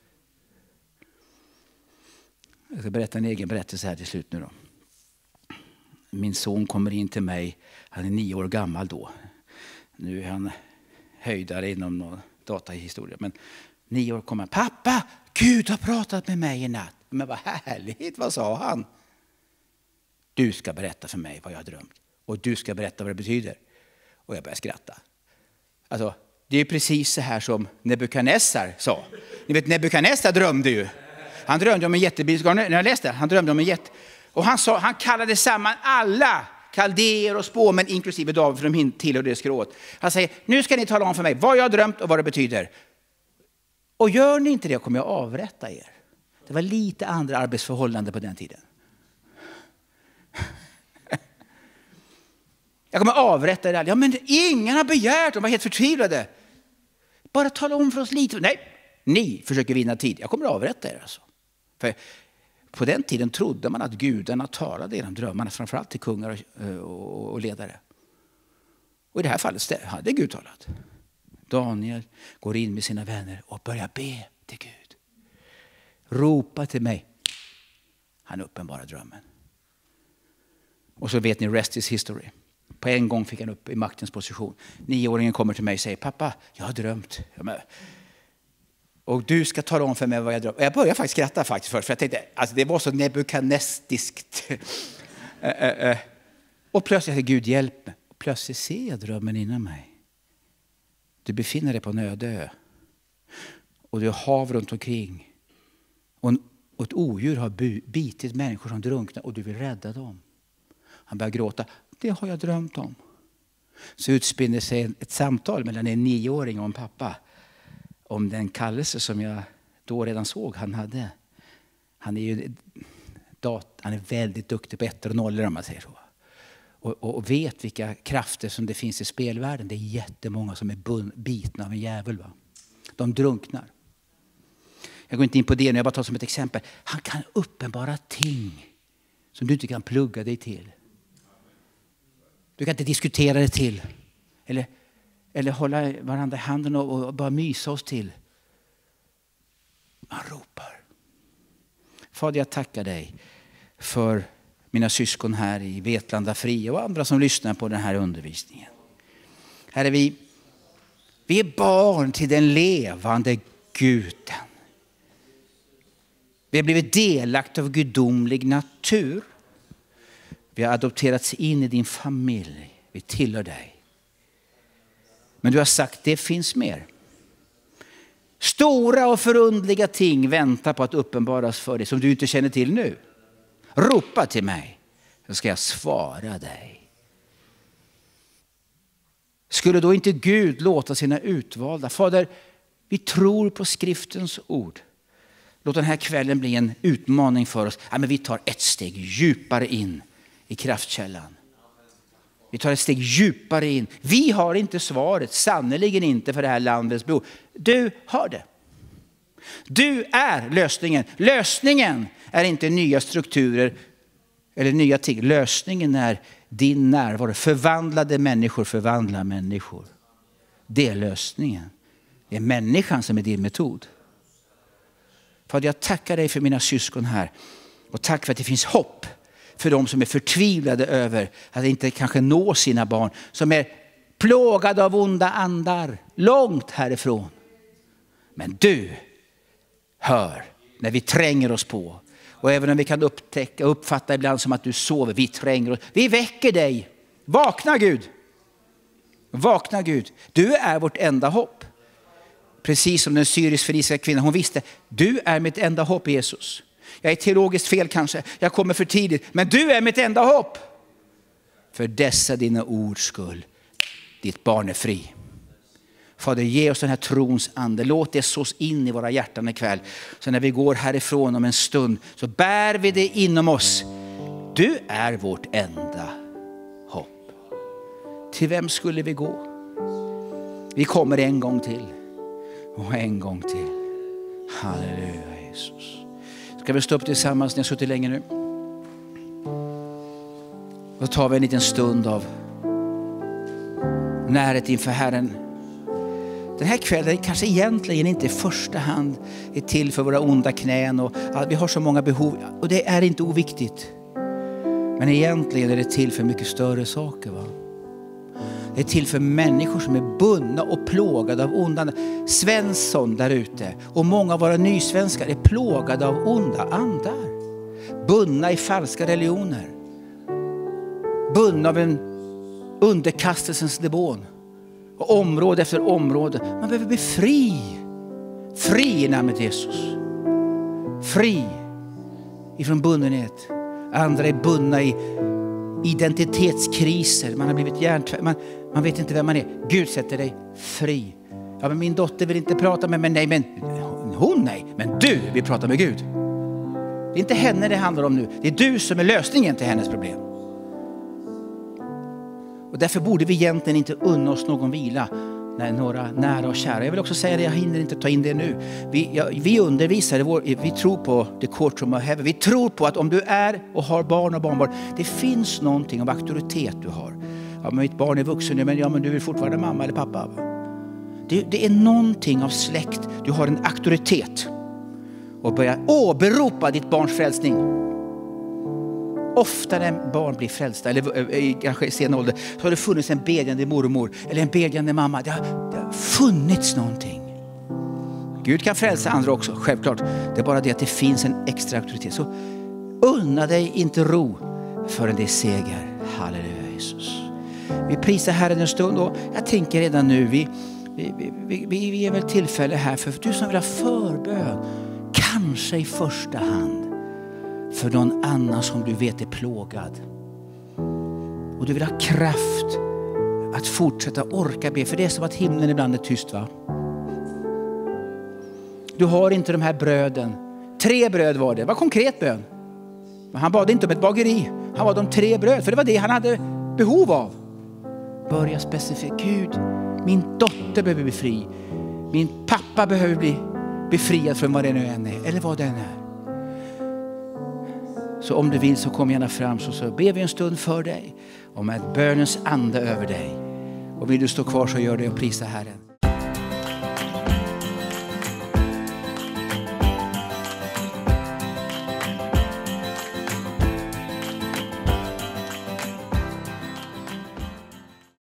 Jag ska berätta en egen berättelse här till slut nu då. Min son kommer in till mig, han är nio år gammal då. Nu är han höjdare inom någon datahistoria. Men nio år kommer han, pappa, Gud har pratat med mig i natt. Men vad härligt, vad sa han? Du ska berätta för mig vad jag har drömt. Och du ska berätta vad det betyder. Och jag börjar skratta. Alltså, det är precis så här som Nebukadnessar sa. Ni vet, Nebukadnessar drömde ju. Han drömde om en jättebil. När jag läste, han drömde om en jätte... Och han, sa, han kallade samman alla kaldeer och spåmän, inklusive David, för de tillhörde det skrået. Han säger, nu ska ni tala om för mig vad jag har drömt och vad det betyder. Och gör ni inte det kommer jag avrätta er. Det var lite andra arbetsförhållanden på den tiden. Jag kommer avrätta er. Ja, men ingen har begärt, de var helt förtvivlade. Bara tala om för oss lite. Nej, ni försöker vinna tid. Jag kommer avrätta er alltså. För på den tiden trodde man att gudarna talade genom drömmarna, framförallt till kungar och ledare. Och i det här fallet hade Gud talat. Daniel går in med sina vänner och börjar be till Gud. Ropa till mig. Han uppenbarar drömmen. Och så vet ni, rest is history. På en gång fick han upp i maktens position. Nioåringen kommer till mig och säger, pappa, jag har drömt. Och du ska tala om för mig vad jag drömt. Jag började faktiskt skratta faktiskt först. För jag tänkte, alltså det var så nebukadnestiskt. Och plötsligt säger Gud, hjälp mig. Och plötsligt ser jag drömmen inom mig. Du befinner dig på en öde ö. Och du har hav runt omkring. Och, en, och ett odjur har bitit människor som drunknar. Och du vill rädda dem. Han börjar gråta. Det har jag drömt om. Så utspinner sig ett samtal mellan en nioåring och en pappa. Om den kallelse som jag då redan såg han hade. Han är ju dat, han är väldigt duktig på ettor och nollor om man säger så. Och, och, och vet vilka krafter som det finns i spelvärlden. Det är jättemånga som är bun, bitna av en djävul. Va? De drunknar. Jag går inte in på det nu, jag bara tar som ett exempel. Han kan uppenbara ting som du inte kan plugga dig till. Du kan inte diskutera det till. Eller, eller hålla varandra i handen och, och bara mysa oss till. Man ropar. Fader, jag tackar dig för mina syskon här i Vetlanda Fria och andra som lyssnar på den här undervisningen. Herre, vi, vi är barn till den levande Guden. Vi har blivit delakta av gudomlig natur. Vi har adopterats in i din familj. Vi tillhör dig. Men du har sagt det finns mer. Stora och förundliga ting väntar på att uppenbaras för dig som du inte känner till nu. Ropa till mig så ska jag svara dig. Skulle då inte Gud låta sina utvalda? Fader, vi tror på skriftens ord. Låt den här kvällen bli en utmaning för oss. Ja, men vi tar ett steg djupare in i kraftkällan. Vi tar ett steg djupare in. Vi har inte svaret, sannoliken inte för det här landets behov. Du har det. Du är lösningen. Lösningen är inte nya strukturer eller nya ting. Lösningen är din närvaro. Förvandlade människor förvandlar människor. Det är lösningen. Det är människan som är din metod. Fader, jag tackar dig för mina syskon här. Och tack för att det finns hopp för de som är förtvivlade över att inte kanske nå sina barn. Som är plågade av onda andar långt härifrån. Men du hör när vi tränger oss på. Och även om vi kan upptäcka och uppfatta ibland som att du sover, vi tränger oss. Vi väcker dig. Vakna Gud. Vakna Gud. Du är vårt enda hopp. Precis som den syrisk-feniciska kvinnan. Hon visste, du är mitt enda hopp Jesus. Jag är teologiskt fel kanske. Jag kommer för tidigt. Men du är mitt enda hopp. För dessa dina ord skull. Ditt barn är fri. Fader, ge oss den här trons ande. Låt det sås in i våra hjärtan ikväll. Så när vi går härifrån om en stund så bär vi det inom oss. Du är vårt enda hopp. Till vem skulle vi gå? Vi kommer en gång till. Och en gång till. Halleluja Jesus. Ska vi stå upp tillsammans? Ni har suttit länge nu. Då tar vi en liten stund av närhet inför Herren. Den här kvällen kanske egentligen inte i första hand är till för våra onda knän. Och vi har så många behov. Och det är inte oviktigt. Men egentligen är det till för mycket större saker, va? Det är till för människor som är bundna och plågade av onda. Svensson där ute och många av våra nysvenskar är plågade av onda andar. Bundna i falska religioner. Bundna av en underkastelsens demon. Och område efter område. Man behöver bli fri. Fri i namnet Jesus. Fri ifrån bundenhet. Andra är bundna i identitetskriser. Man har blivit hjärntvätt. Man, man vet inte vem man är. Gud sätter dig fri. Ja, men min dotter vill inte prata med mig. Nej, men hon nej. Men du vill prata med Gud. Det är inte henne det handlar om nu. Det är du som är lösningen till hennes problem. Och därför borde vi egentligen inte unna oss någon vila när några nära och kära. Jag vill också säga det, jag hinner inte ta in det nu. Vi, ja, vi undervisar, vår, vi tror på the courtroom of heaven. Vi tror på att om du är och har barn och barnbarn, det finns någonting av auktoritet du har. Ja, men mitt barn är vuxen nu, men, ja, men du är fortfarande mamma eller pappa. Va? Det Det, det är någonting av släkt. Du har en auktoritet. Och börja åberopa ditt barns frälsning. Ofta när barn blir frälsta, eller i kanske sen ålder, så har det funnits en bedjande mormor eller en bedjande mamma. Det har, det har funnits någonting. Gud kan frälsa andra också, självklart. Det är bara det att det finns en extra auktoritet. Så unna dig inte ro förrän det är seger. Halleluja Jesus. Vi prisar Herren en stund och jag tänker redan nu, vi, vi, vi, vi, vi ger väl tillfälle här för du som vill ha förbön. Kanske i första hand för någon annan som du vet är plågad. Och du vill ha kraft att fortsätta orka be. För det är som att himlen ibland är tyst, va? Du har inte de här bröden. Tre bröd var det. Det var konkret bön. Men han bad inte om ett bageri. Han bad om tre bröd. För det var det han hade behov av. Börja specifikt. Gud, min dotter behöver bli fri. Min pappa behöver bli befriad från vad det nu än är. Eller vad den är. Så om du vill så kom gärna fram, så, så ber vi en stund för dig. Och med bönens ande över dig. Och vill du stå kvar så gör det och prisa Herren.